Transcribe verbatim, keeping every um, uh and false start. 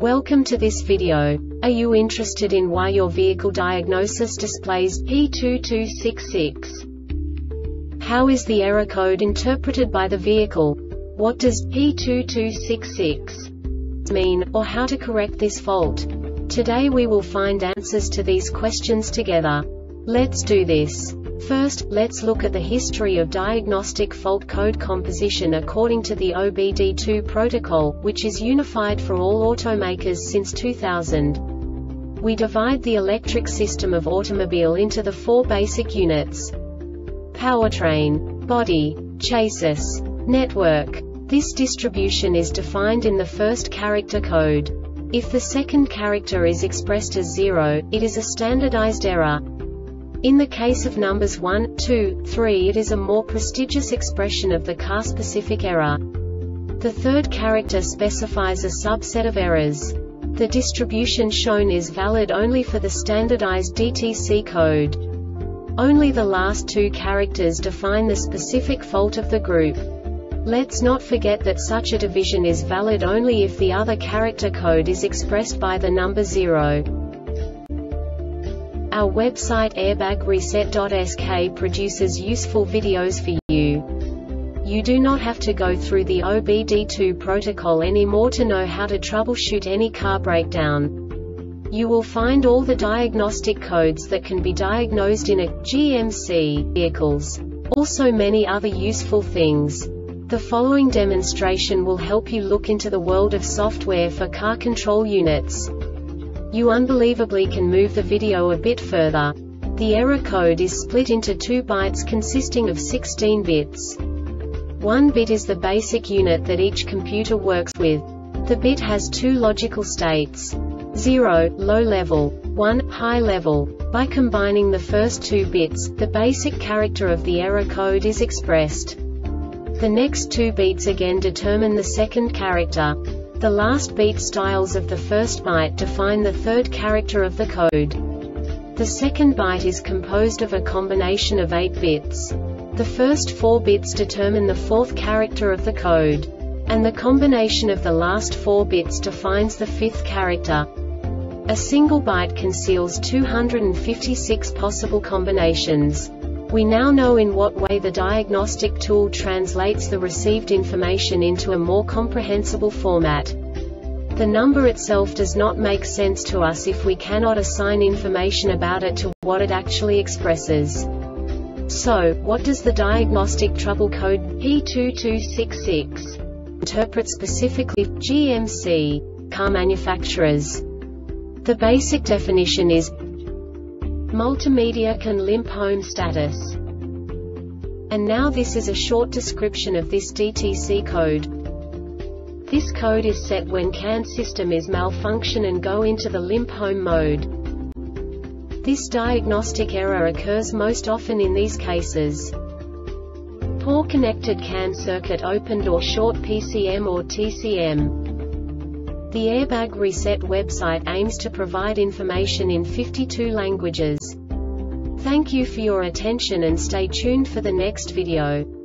Welcome to this video. Are you interested in why your vehicle diagnosis displays P two two six six? How is the error code interpreted by the vehicle? What does P two two six six mean, or how to correct this fault? Today we will find answers to these questions together. Let's do this. First, let's look at the history of diagnostic fault code composition according to the O B D two protocol, which is unified for all automakers since two thousand. We divide the electric system of automobile into the four basic units: powertrain, body, chassis, network. This distribution is defined in the first character code. If the second character is expressed as zero, it is a standardized error. In the case of numbers one, two, three, it is a more prestigious expression of the car-specific error. The third character specifies a subset of errors. The distribution shown is valid only for the standardized D T C code. Only the last two characters define the specific fault of the group. Let's not forget that such a division is valid only if the other character code is expressed by the number zero. Our website airbag reset dot S K produces useful videos for you. You do not have to go through the O B D two protocol anymore to know how to troubleshoot any car breakdown. You will find all the diagnostic codes that can be diagnosed in a G M C vehicles. Also many other useful things. The following demonstration will help you look into the world of software for car control units. You unbelievably can move the video a bit further. The error code is split into two bytes consisting of sixteen bits. One bit is the basic unit that each computer works with. The bit has two logical states: zero, low level, one, high level. By combining the first two bits, the basic character of the error code is expressed. The next two beats again determine the second character. The last beat styles of the first byte define the third character of the code. The second byte is composed of a combination of eight bits. The first four bits determine the fourth character of the code. And the combination of the last four bits defines the fifth character. A single byte conceals two hundred fifty-six possible combinations. We now know in what way the diagnostic tool translates the received information into a more comprehensible format. The number itself does not make sense to us if we cannot assign information about it to what it actually expresses. So, what does the diagnostic trouble code P two two six six interpret specifically for G M C car manufacturers? The basic definition is multimedia can limp home status. And now this is a short description of this D T C code. This code is set when C A N system is malfunction and go into the limp home mode. This diagnostic error occurs most often in these cases: poor connected C A N circuit, opened or short P C M or T C M. The Airbag Reset website aims to provide information in fifty-two languages. Thank you for your attention and stay tuned for the next video.